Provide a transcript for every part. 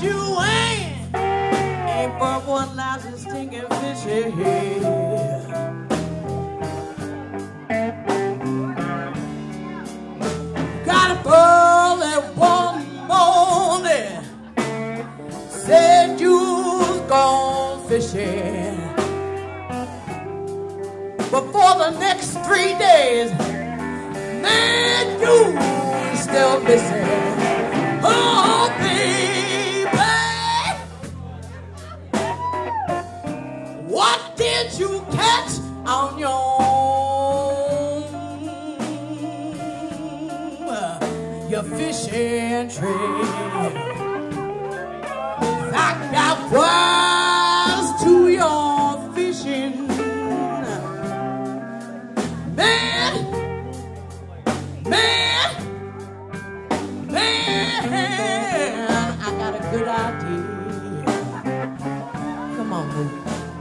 you ain't but one lousy stinking fishy here. Got up early one morning, said you was gone fishing, but for the next 3 days, man, you still missing. Oh, baby, what did you catch on your fishing trip? I got wise to your fishing, man, man, man. I got a good idea. Come on, Hoey.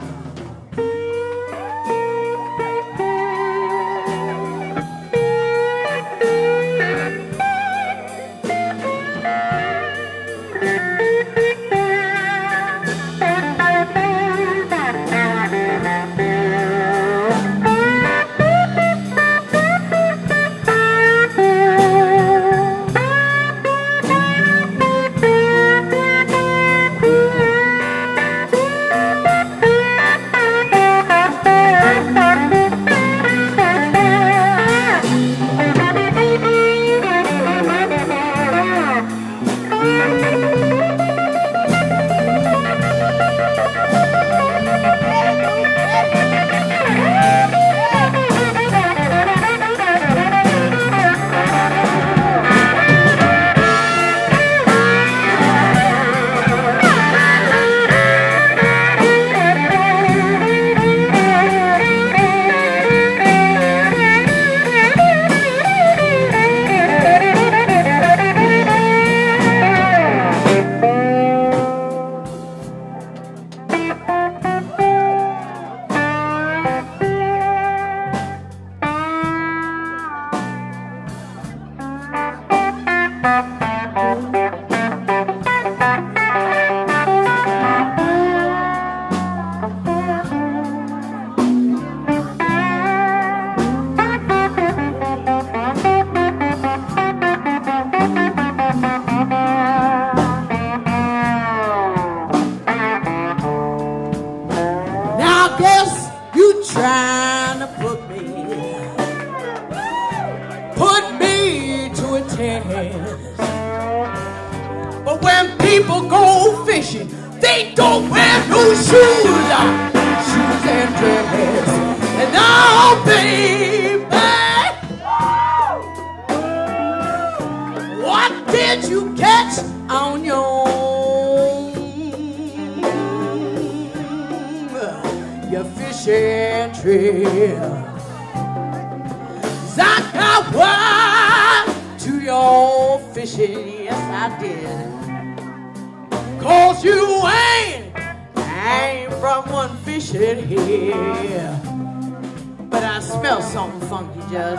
Judd.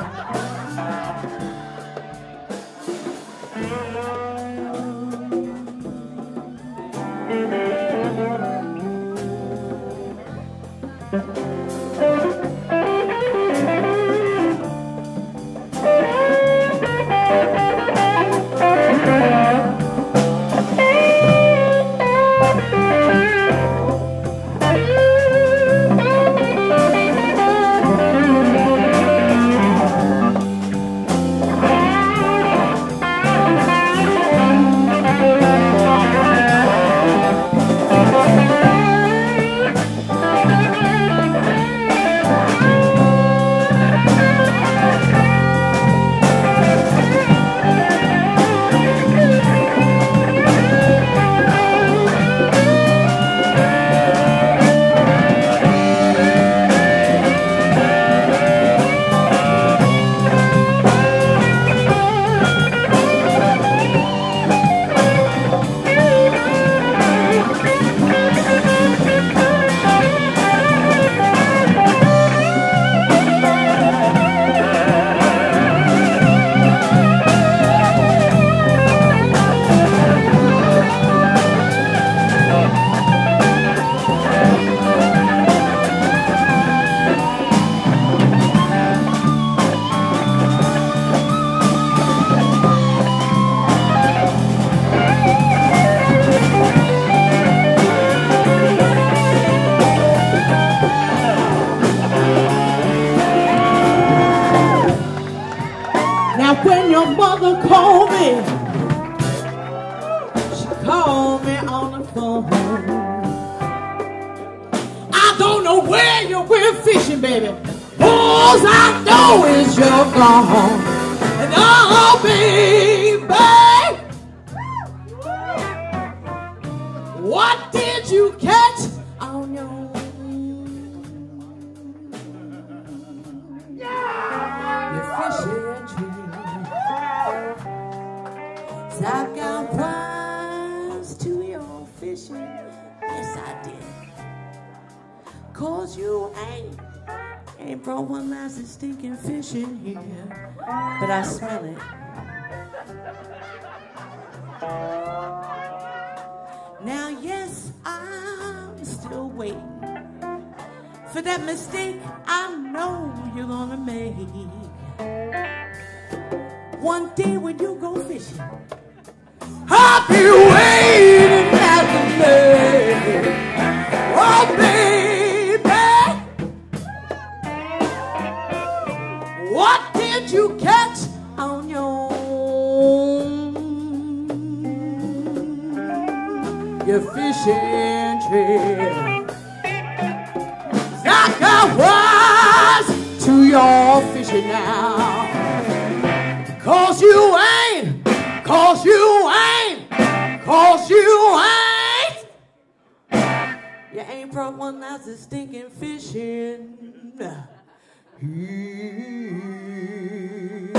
me. She called me on the phone. I don't know where you went fishing, baby. All I know is you're gone. And oh, baby, what did you catch on your fishing tree? I've got wise to your fishing. Yes, I did. 'Cause you ain't brought one last stinking fish in here. But I smell it. Now, yes, I'm still waiting for that mistake I know you're gonna make. One day when you go fishing, I'll be waiting at the lake. Oh, baby, what did you catch on your fishing trip? I got wise to your fishing now. 'Cause you ain't, 'cause you ain't, 'cause you ain't. You ain't brought one that's a stinking fishing.